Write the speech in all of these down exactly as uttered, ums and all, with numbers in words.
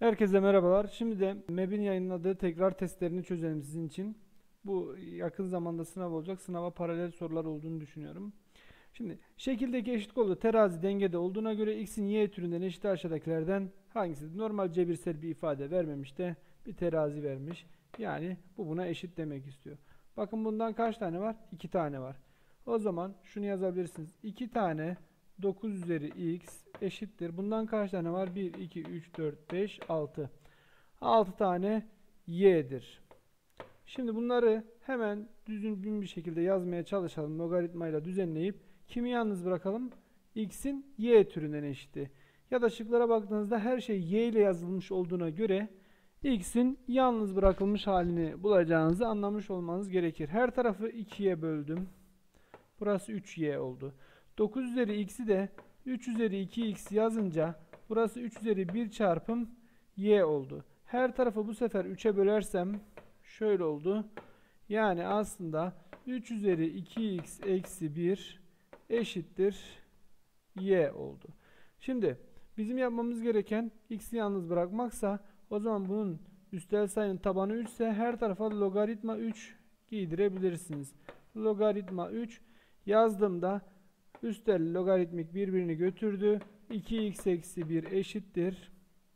Herkese merhabalar. Şimdi de M E B'in yayınladığı tekrar testlerini çözelim sizin için. Bu yakın zamanda sınav olacak. Sınava paralel sorular olduğunu düşünüyorum. Şimdi şekildeki eşit kollu terazi dengede olduğuna göre x'in y türünden eşit aşağıdakilerden hangisidir? Normal cebirsel bir ifade vermemiş de bir terazi vermiş. Yani bu buna eşit demek istiyor. Bakın bundan kaç tane var? iki tane var. O zaman şunu yazabilirsiniz. iki tane dokuz üzeri x eşittir. Bundan kaç tane var? bir, iki, üç, dört, beş, altı. altı tane y'dir. Şimdi bunları hemen düzgün bir şekilde yazmaya çalışalım. Logaritmayla düzenleyip kimi yalnız bırakalım? X'in y türünden eşiti. Ya da şıklara baktığınızda her şey y ile yazılmış olduğuna göre x'in yalnız bırakılmış halini bulacağınızı anlamış olmanız gerekir. Her tarafı ikiye böldüm. Burası üç y oldu. dokuz üzeri x'i de üç üzeri iki x yazınca burası üç üzeri bir çarpım y oldu. Her tarafı bu sefer üçe bölersem şöyle oldu. Yani aslında üç üzeri iki x eksi bir eşittir y oldu. Şimdi bizim yapmamız gereken x'i yalnız bırakmaksa o zaman bunun üstel sayının tabanı üç ise her tarafa logaritma üç giydirebilirsiniz. Logaritma üç yazdığımda üstel logaritmik birbirini götürdü. iki x eksi bir eşittir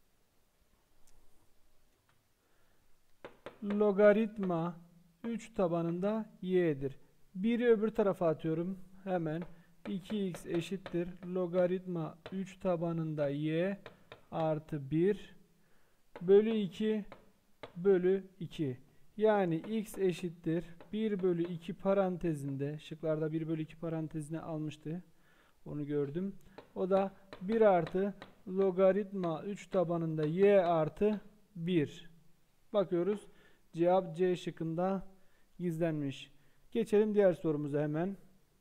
logaritma üç tabanında y'dir. biri öbür tarafa atıyorum. Hemen iki x eşittir logaritma üç tabanında y artı bir bölü iki bölü iki. Yani x eşittir bir bölü iki parantezinde, şıklarda bir bölü iki parantezine almıştı. Onu gördüm. O da bir artı logaritma üç tabanında y artı bir. Bakıyoruz. Cevap C şıkkında gizlenmiş. Geçelim diğer sorumuza hemen.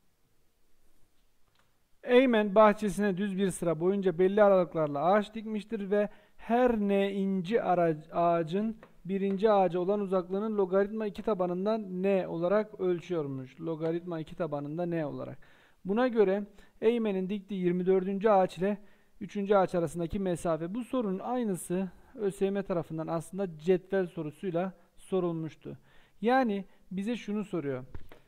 Eymen bahçesine düz bir sıra boyunca belli aralıklarla ağaç dikmiştir ve her n inci ağacın birinci ağaca olan uzaklığının logaritma iki tabanından n olarak ölçüyormuş. Logaritma iki tabanında n olarak. Buna göre Eymen'in diktiği yirmi dördüncü ağaç ile üçüncü ağaç arasındaki mesafe. Bu sorunun aynısı ÖSYM tarafından aslında cetvel sorusuyla sorulmuştu. Yani bize şunu soruyor.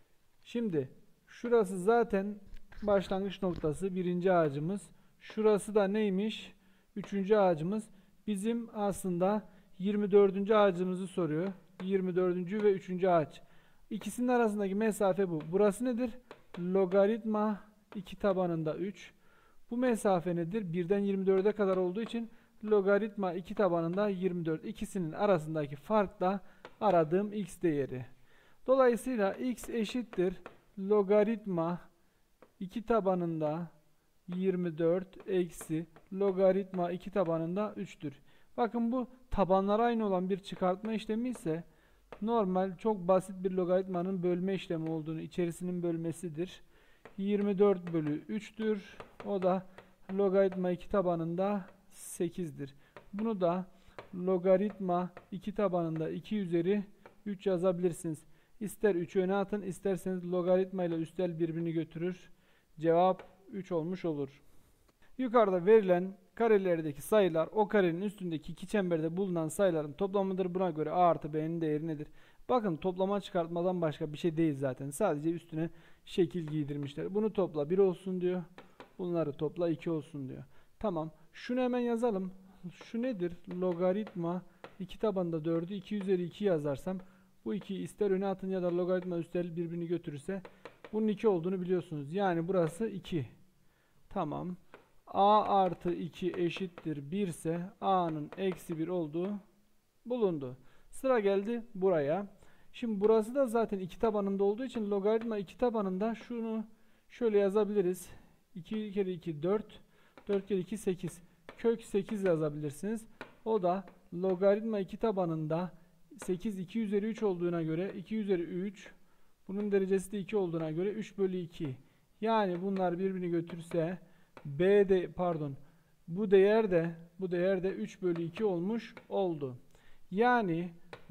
Şimdi şurası zaten başlangıç noktası birinci ağacımız. Şurası da neymiş? Üçüncü ağacımız. Bizim aslında yirmi dördüncü ağacımızı soruyor. yirmi dördüncü ve üçüncü ağaç. İkisinin arasındaki mesafe bu. Burası nedir? Logaritma iki tabanında üç. Bu mesafe nedir? birden yirmi dörde kadar olduğu için logaritma iki tabanında yirmi dört. İkisinin arasındaki fark da aradığım x değeri. Dolayısıyla x eşittir logaritma iki tabanında yirmi dört eksi logaritma iki tabanında üç'tür. Bakın bu tabanları aynı olan bir çıkartma işlemi ise normal çok basit bir logaritmanın bölme işlemi olduğunu, içerisinin bölmesidir. yirmi dört bölü üç'tür. O da logaritma iki tabanında sekiz'dir. Bunu da logaritma iki tabanında iki üzeri üç yazabilirsiniz. İster üç'ü öne atın, isterseniz logaritma ile üstel birbirini götürür. Cevap üç olmuş olur. Yukarıda verilen karelerdeki sayılar o karenin üstündeki iki çemberde bulunan sayıların toplamıdır. Buna göre a artı b'nin değeri nedir? Bakın toplama çıkartmadan başka bir şey değil zaten. Sadece üstüne şekil giydirmişler. Bunu topla bir olsun diyor. Bunları topla iki olsun diyor. Tamam. Şunu hemen yazalım. Şu nedir? Logaritma iki tabanında dört'ü iki üzeri iki yazarsam bu iki ister öne atın ya da logaritma üstel birbirini götürürse bunun iki olduğunu biliyorsunuz. Yani burası iki. Tamam. A artı iki eşittir bir ise A'nın eksi bir olduğu bulundu. Sıra geldi buraya. Şimdi burası da zaten iki tabanında olduğu için logaritma iki tabanında şunu şöyle yazabiliriz. iki kere iki dört. dört kere iki sekiz. Kök sekiz yazabilirsiniz. O da logaritma iki tabanında sekiz iki üzeri üç olduğuna göre iki üzeri üç. Bunun derecesi de iki olduğuna göre üç bölü iki. Yani bunlar birbirini götürse B de pardon bu değer de bu değer de üç bölü iki olmuş oldu. Yani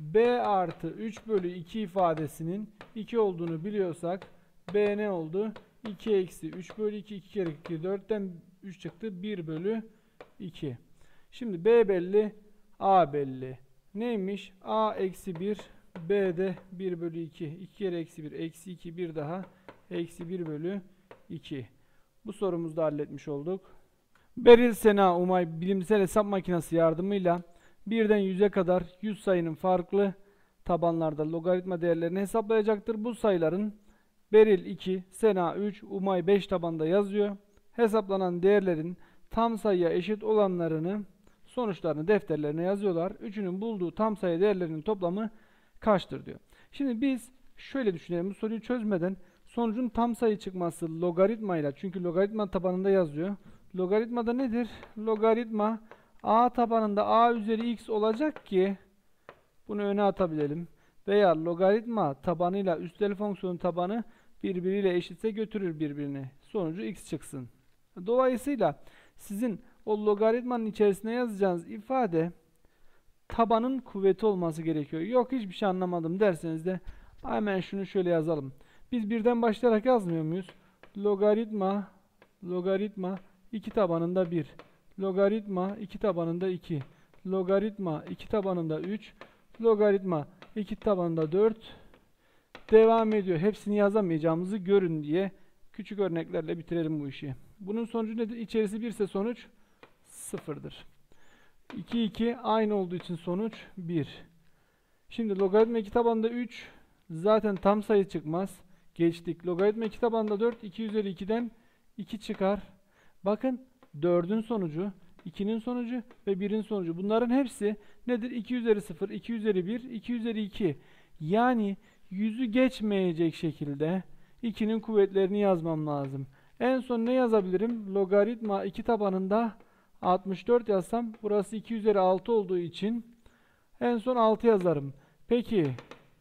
B artı üç bölü iki ifadesinin iki olduğunu biliyorsak B ne oldu? iki eksi üç bölü iki. iki kere iki dört'ten üç çıktı. bir bölü iki. Şimdi B belli. A belli. Neymiş? A eksi bir. B de bir bölü iki. iki kere eksi bir. Eksi iki. Bir daha. Eksi bir bölü iki. Bu sorumuzu da halletmiş olduk. Beril, Sena, Umay bilimsel hesap makinesi yardımıyla birden yüze kadar yüz sayının farklı tabanlarda logaritma değerlerini hesaplayacaktır. Bu sayıların Beril iki, Sena üç, Umay beş tabanda yazıyor. Hesaplanan değerlerin tam sayıya eşit olanlarını, sonuçlarını defterlerine yazıyorlar. Üçünün bulduğu tam sayı değerlerinin toplamı kaçtır diyor. Şimdi biz şöyle düşünelim, bu soruyu çözmeden sonucun tam sayı çıkması logaritmayla, çünkü logaritma tabanında yazıyor. Logaritmada nedir? Logaritma a tabanında a üzeri x olacak ki bunu öne atabilelim. Veya logaritma tabanıyla üstel fonksiyonun tabanı birbiriyle eşitse götürür birbirini. Sonucu x çıksın. Dolayısıyla sizin o logaritmanın içerisine yazacağınız ifade tabanın kuvveti olması gerekiyor. Yok hiçbir şey anlamadım derseniz de hemen şunu şöyle yazalım. Biz birden başlayarak yazmıyor muyuz? Logaritma logaritma iki tabanında bir. Logaritma iki tabanında iki. Logaritma iki tabanında üç. Logaritma iki tabanında dört. Devam ediyor. Hepsini yazamayacağımızı görün diye küçük örneklerle bitirelim bu işi. Bunun sonucu nedir? İçerisi bir ise sonuç sıfırdır. iki, iki aynı olduğu için sonuç bir. Şimdi logaritma iki tabanında üç zaten tam sayı çıkmaz. Geçtik. Logaritma iki tabanında dört, iki üzeri iki'den iki çıkar. Bakın dördün sonucu, ikinin sonucu ve birin sonucu. Bunların hepsi nedir? iki üzeri sıfır, iki üzeri bir, iki üzeri iki. Yani yüzü geçmeyecek şekilde ikinin kuvvetlerini yazmam lazım. En son ne yazabilirim? Logaritma iki tabanında altmış dört yazsam burası iki üzeri altı olduğu için en son altı yazarım. Peki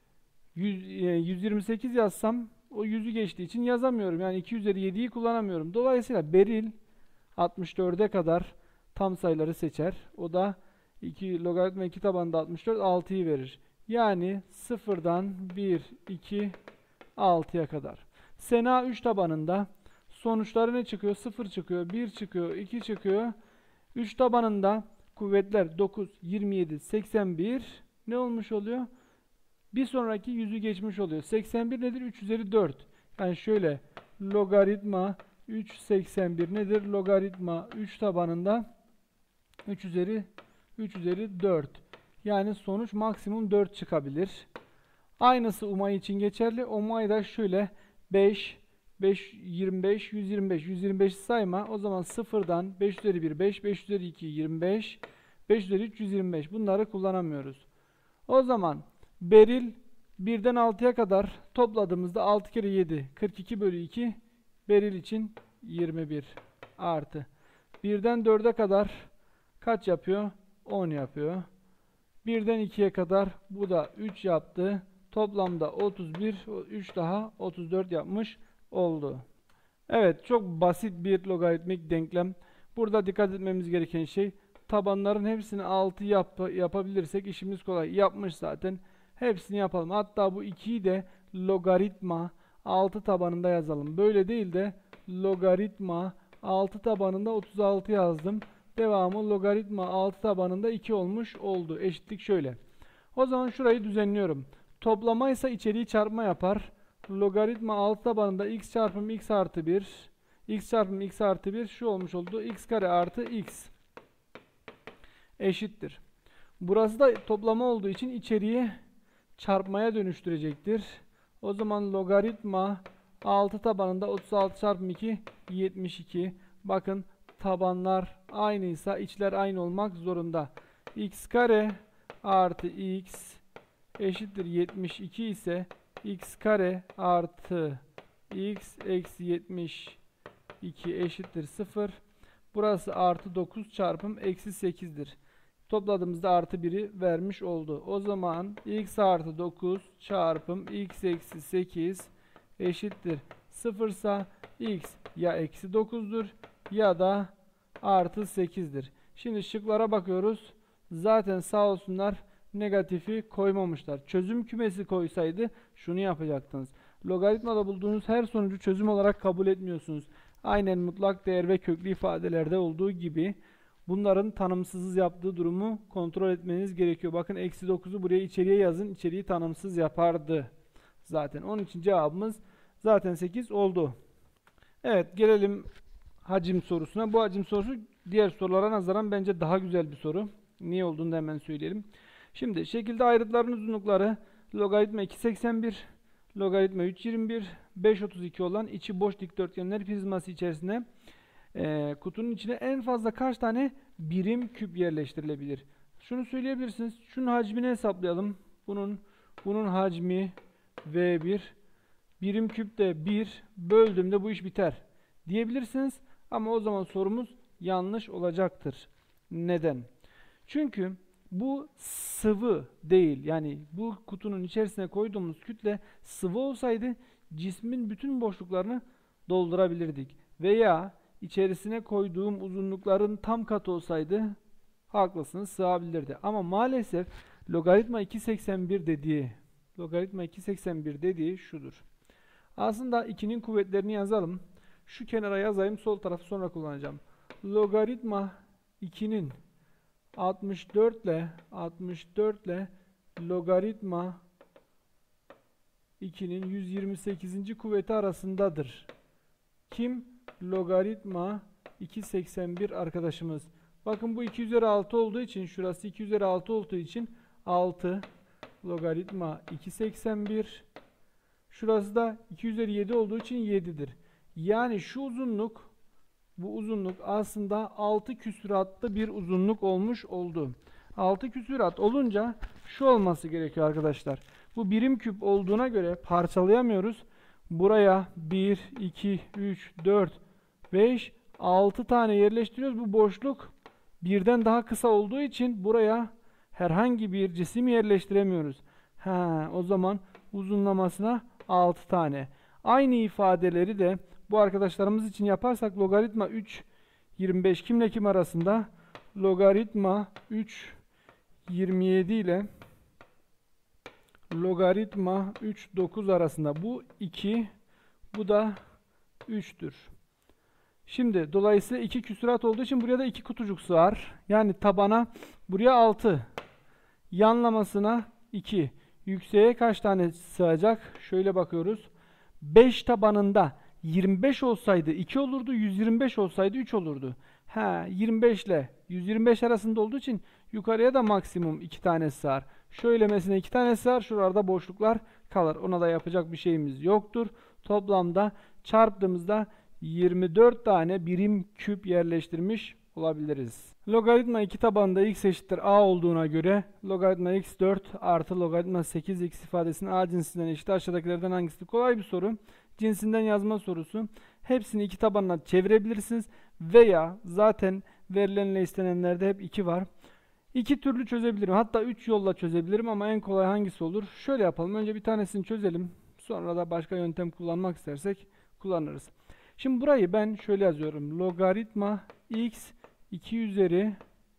yüz yirmi sekiz yazsam o yüzü geçtiği için yazamıyorum. Yani iki üzeri yedi'yi kullanamıyorum. Dolayısıyla Beril altmış dört'e kadar tam sayıları seçer. O da iki, logaritma iki tabanında altmış dört altı'yı verir. Yani sıfır'dan bir, iki, altı'ya kadar. Sena üç tabanında sonuçları ne çıkıyor? sıfır çıkıyor, bir çıkıyor, iki çıkıyor. üç tabanında kuvvetler dokuz, yirmi yedi, seksen bir ne olmuş oluyor? Bir sonraki yüzü geçmiş oluyor. seksen bir nedir? üç üzeri dört. Yani şöyle logaritma üç seksen bir nedir? Logaritma üç tabanında üç üzeri üç üzeri dört. Yani sonuç maksimum dört çıkabilir. Aynısı Umay için geçerli. Umay da şöyle beş, beş, yirmi beş, yüz yirmi beş. yüz yirmi beş'i sayma. O zaman sıfır'dan beş üzeri bir, beş, beş üzeri iki, yirmi beş, beş üzeri üç, yüz yirmi beş. Bunları kullanamıyoruz. O zaman Beril birden altı'ya kadar topladığımızda altı kere yedi, kırk iki bölü iki. Beril için yirmi bir artı. birden dört'e kadar kaç yapıyor? on yapıyor. birden iki'ye kadar bu da üç yaptı. Toplamda otuz bir, üç daha otuz dört yapmış oldu. Evet, çok basit bir logaritmik denklem. Burada dikkat etmemiz gereken şey tabanların hepsini altı yap yapabilirsek işimiz kolay. Yapmış zaten. Hepsini yapalım. Hatta bu iki'yi de logaritma altı tabanında yazalım. Böyle değil de logaritma altı tabanında otuz altı yazdım. Devamı logaritma altı tabanında iki olmuş oldu. Eşitlik şöyle. O zaman şurayı düzenliyorum. Toplama ise içeriği çarpma yapar. Logaritma altı tabanında x çarpım x artı bir. X çarpım x artı bir şu olmuş oldu. X kare artı x eşittir. Burası da toplama olduğu için içeriği çarpmaya dönüştürecektir. O zaman logaritma altı tabanında otuz altı çarpım iki yetmiş iki. Bakın tabanlar aynıysa içler aynı olmak zorunda. X kare artı x eşittir yetmiş iki ise x kare artı x eksi yetmiş iki eşittir sıfır. Burası artı dokuz çarpım eksi sekiz'dir. Topladığımızda artı bir'i vermiş oldu. O zaman x artı dokuz çarpım x eksi sekiz eşittir sıfır ise x ya eksi dokuz'dur ya da artı sekiz'dir. Şimdi şıklara bakıyoruz. Zaten sağ olsunlar negatifi koymamışlar. Çözüm kümesi koysaydı şunu yapacaktınız. Logaritmada bulduğunuz her sonucu çözüm olarak kabul etmiyorsunuz. Aynen mutlak değer ve köklü ifadelerde olduğu gibi bunların tanımsız yaptığı durumu kontrol etmeniz gerekiyor. Bakın eksi dokuzu buraya içeriye yazın. İçeriği tanımsız yapardı zaten. Onun için cevabımız zaten sekiz oldu. Evet, gelelim hacim sorusuna. Bu hacim sorusu diğer sorulara nazaran bence daha güzel bir soru. Niye olduğunu da hemen söyleyelim. Şimdi şekilde ayrıtların uzunlukları logaritma iki seksen bir, logaritma üç yirmi bir, beş otuz iki olan içi boş dikdörtgenler prizması içerisine e, kutunun içine en fazla kaç tane birim küp yerleştirilebilir? Şunu söyleyebilirsiniz. Şunun hacmini hesaplayalım. Bunun bunun hacmi V bir. Birim küp de bir. Böldüğümde bu iş biter diyebilirsiniz. Ama o zaman sorumuz yanlış olacaktır. Neden? Çünkü bu sıvı değil. Yani bu kutunun içerisine koyduğumuz kütle sıvı olsaydı cismin bütün boşluklarını doldurabilirdik. Veya içerisine koyduğum uzunlukların tam katı olsaydı haklısınız, sığabilirdi. Ama maalesef logaritma iki seksen bir dediği logaritma iki seksen bir dediği şudur. Aslında ikinin kuvvetlerini yazalım. Şu kenara yazayım, sol tarafı sonra kullanacağım. Logaritma ikinin altmış dört ile altmış dört ile logaritma ikinin yüz yirmi sekizinci kuvveti arasındadır. Kim? Logaritma iki seksen bir arkadaşımız. Bakın bu iki üzeri altı olduğu için, şurası iki üzeri altı olduğu için altı logaritma iki seksen bir. Şurası da iki üzeri yedi olduğu için yedidir. Yani şu uzunluk, bu uzunluk aslında altı küsuratlı bir uzunluk olmuş oldu. altı küsurat olunca şu olması gerekiyor arkadaşlar. Bu birim küp olduğuna göre parçalayamıyoruz. Buraya bir, iki, üç, dört, beş, altı tane yerleştiriyoruz. Bu boşluk birden daha kısa olduğu için buraya herhangi bir cisim yerleştiremiyoruz. Ha, o zaman uzunlamasına altı tane. Aynı ifadeleri de bu arkadaşlarımız için yaparsak logaritma üç yirmi beş kimle kim arasında? Logaritma üç yirmi yedi ile logaritma üç dokuz arasında. Bu iki, bu da üç'tür. Şimdi dolayısıyla iki küsurat olduğu için buraya da iki kutucuk sığar. Yani tabana buraya altı. Yanlamasına iki. Yükseğe kaç tane sığacak? Şöyle bakıyoruz. beş tabanında yirmi beş olsaydı iki olurdu. yüz yirmi beş olsaydı üç olurdu. Ha, yirmi beş ile yüz yirmi beş arasında olduğu için yukarıya da maksimum iki tane sığar. Şöylemesine iki tane sığar. Şuralarda boşluklar kalır. Ona da yapacak bir şeyimiz yoktur. Toplamda çarptığımızda yirmi dört tane birim küp yerleştirmiş olabiliriz. Logaritma iki tabanında x eşittir a olduğuna göre logaritma x dört artı logaritma sekiz x ifadesinin a cinsinden eşit aşağıdakilerden hangisi? Kolay bir soru. Cinsinden yazma sorusu. Hepsini iki tabanına çevirebilirsiniz. Veya zaten verilenle istenenlerde hep iki var. İki türlü çözebilirim. Hatta üç yolla çözebilirim ama en kolay hangisi olur? Şöyle yapalım. Önce bir tanesini çözelim. Sonra da başka yöntem kullanmak istersek kullanırız. Şimdi burayı ben şöyle yazıyorum. Logaritma x iki üzeri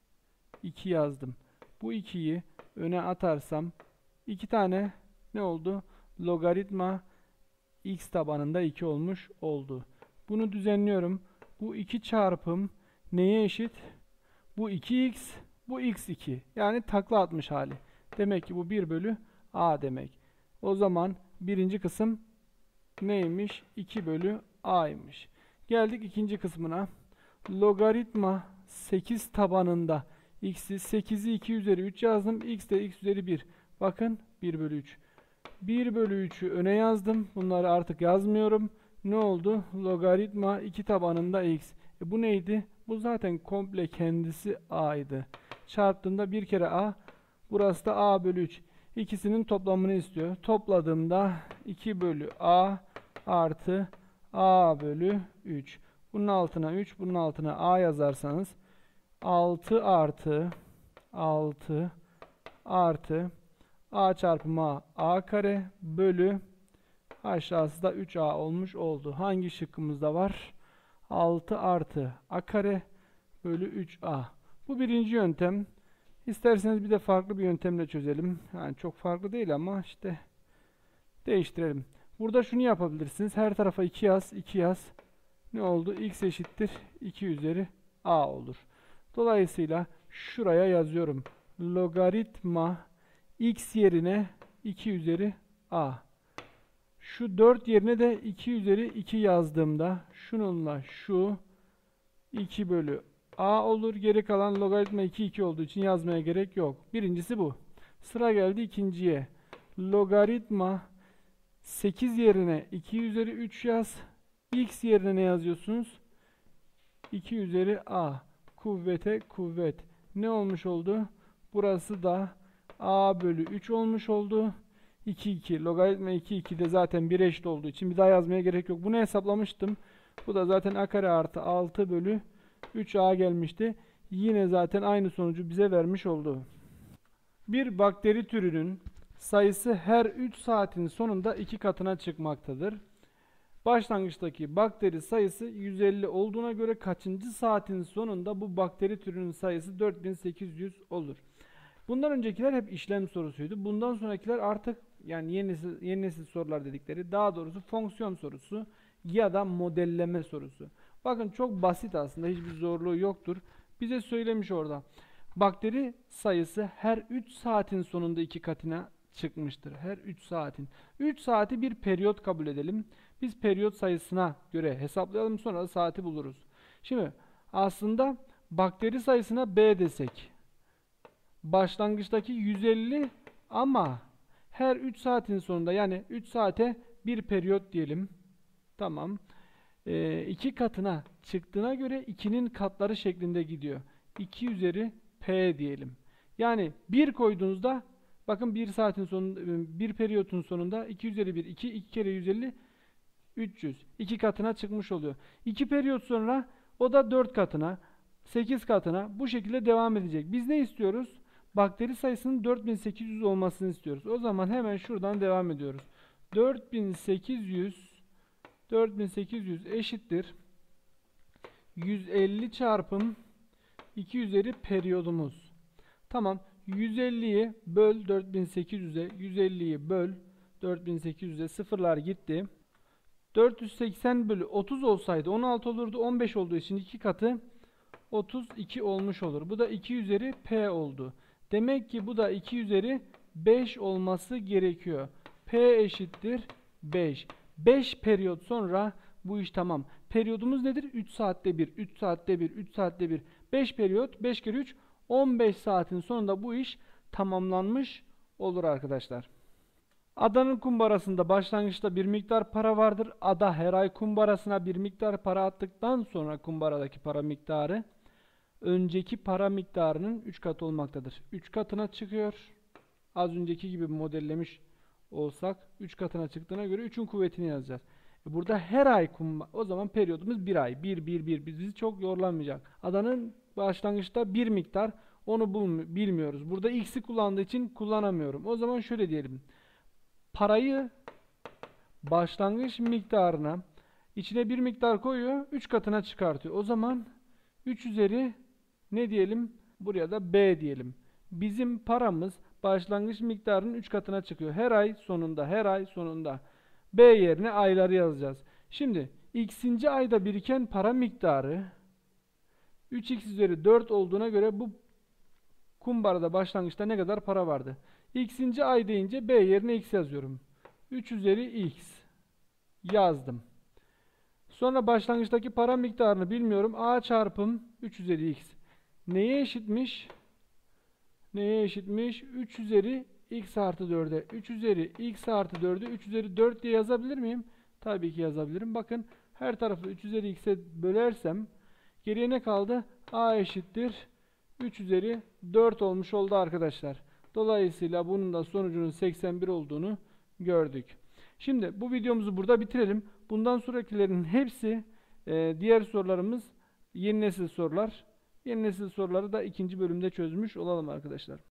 iki yazdım. Bu ikiyi öne atarsam iki tane ne oldu? Logaritma x tabanında iki olmuş oldu. Bunu düzenliyorum. Bu iki çarpım neye eşit? Bu iki x, bu x iki. Yani takla atmış hali. Demek ki bu bir bölü a demek. O zaman birinci kısım neymiş? iki bölü a'ymış. Geldik ikinci kısmına. Logaritma sekiz tabanında x'i sekizi iki üzeri üç yazdım. X de x üzeri bir. Bakın bir bölü üç. bir bölü üç'ü öne yazdım. Bunları artık yazmıyorum. Ne oldu? Logaritma iki tabanında x. E bu neydi? Bu zaten komple kendisi a'ydı. Çarptığımda bir kere a. Burası da a bölü üç. İkisinin toplamını istiyor. Topladığımda iki bölü a artı a bölü üç. Bunun altına üç, bunun altına a yazarsanız altı artı altı artı a çarpımı a, a kare bölü aşağısı da üç a olmuş oldu. Hangi şıkkımızda var? altı artı a kare bölü üç a. Bu birinci yöntem. İsterseniz bir de farklı bir yöntemle çözelim. Yani çok farklı değil ama işte değiştirelim. Burada şunu yapabilirsiniz. Her tarafa iki yaz, iki yaz. Ne oldu? X eşittir iki üzeri a olur. Dolayısıyla şuraya yazıyorum. Logaritma x yerine iki üzeri a. Şu dört yerine de iki üzeri iki yazdığımda şununla şu iki bölü a olur. Geri kalan logaritma iki iki olduğu için yazmaya gerek yok. Birincisi bu. Sıra geldi ikinciye. Logaritma sekiz yerine iki üzeri üç yaz. X yerine ne yazıyorsunuz? iki üzeri a. Kuvvete kuvvet. Ne olmuş oldu? Burası da a bölü üç olmuş oldu. iki iki. Logaritma iki iki de zaten bir eşit olduğu için bir daha yazmaya gerek yok. Bunu hesaplamıştım. Bu da zaten a kare artı altı bölü üç a gelmişti. Yine zaten aynı sonucu bize vermiş oldu. Bir bakteri türünün sayısı her üç saatin sonunda iki katına çıkmaktadır. Başlangıçtaki bakteri sayısı yüz elli olduğuna göre kaçıncı saatin sonunda bu bakteri türünün sayısı dört bin sekiz yüz olur? Bundan öncekiler hep işlem sorusuydu. Bundan sonrakiler artık yani yeni nesil, yeni nesil sorular dedikleri, daha doğrusu fonksiyon sorusu ya da modelleme sorusu. Bakın çok basit aslında, hiçbir zorluğu yoktur. Bize söylemiş orada. Bakteri sayısı her üç saatin sonunda iki katına çıkmıştır. Her üç saatin. üç saati bir periyot kabul edelim. Biz periyot sayısına göre hesaplayalım, sonra da saati buluruz. Şimdi aslında bakteri sayısına B desek. Başlangıçtaki yüz elli ama her üç saatin sonunda, yani üç saate bir periyot diyelim. Tamam. Ee, iki katına çıktığına göre ikinin katları şeklinde gidiyor. iki üzeri P diyelim. Yani bir koyduğunuzda bakın bir saatin sonunda, bir periyotun sonunda iki üzeri bir, iki, iki kere yüz elli, üç yüz. iki katına çıkmış oluyor. iki periyot sonra o da dört katına, sekiz katına bu şekilde devam edecek. Biz ne istiyoruz? Bakteri sayısının dört bin sekiz yüz olmasını istiyoruz. O zaman hemen şuradan devam ediyoruz. dört bin sekiz yüz dört bin sekiz yüz eşittir yüz elli çarpım iki üzeri periyodumuz. Tamam. yüz elliyi böl dört bin sekiz yüze, yüz elliyi böl dört bin sekiz yüze, sıfırlar gitti. dört yüz seksen bölü otuz olsaydı on altı olurdu. on beş olduğu için iki katı otuz iki olmuş olur. Bu da iki üzeri P oldu. Demek ki bu da iki üzeri beş olması gerekiyor. P eşittir beş. beş periyot sonra bu iş tamam. Periyodumuz nedir? üç saatte bir, üç saatte bir, üç saatte bir. beş periyot, beş kere üç, on beş saatin sonunda bu iş tamamlanmış olur arkadaşlar. Adanın kumbarasında başlangıçta bir miktar para vardır. Ada her ay kumbarasına bir miktar para attıktan sonra kumbaradaki para miktarı önceki para miktarının üç katı olmaktadır. üç katına çıkıyor. Az önceki gibi modellemiş olsak üç katına çıktığına göre üçün kuvvetini yazacağız. Burada her ay kumba, o zaman periyodumuz bir ay. bir, bir, bir. Bizi çok yorulamayacak. Adanın başlangıçta bir miktar, onu bilmiyoruz. Burada x'i kullandığı için kullanamıyorum. O zaman şöyle diyelim. Parayı başlangıç miktarına içine bir miktar koyuyor, üç katına çıkartıyor. O zaman üç üzeri ne diyelim? Buraya da B diyelim. Bizim paramız başlangıç miktarının üç katına çıkıyor. Her ay sonunda, her ay sonunda. B yerine ayları yazacağız. Şimdi x'inci ayda biriken para miktarı üç x üzeri dört olduğuna göre bu kumbarada başlangıçta ne kadar para vardı? X'inci ay deyince B yerine x yazıyorum. üç üzeri x yazdım. Sonra başlangıçtaki para miktarını bilmiyorum. A çarpım üç üzeri x. Neye eşitmiş? Neye eşitmiş? üç üzeri x artı dörde. üç üzeri x artı dördü üç üzeri dört diye yazabilir miyim? Tabii ki yazabilirim. Bakın her tarafı üç üzeri x'e bölersem geriye ne kaldı? A eşittir üç üzeri dört olmuş oldu arkadaşlar. Dolayısıyla bunun da sonucunun seksen bir olduğunu gördük. Şimdi bu videomuzu burada bitirelim. Bundan sonrakilerin hepsi e, diğer sorularımız yeni nesil sorular. Yeni nesil soruları da ikinci bölümde çözmüş olalım arkadaşlar.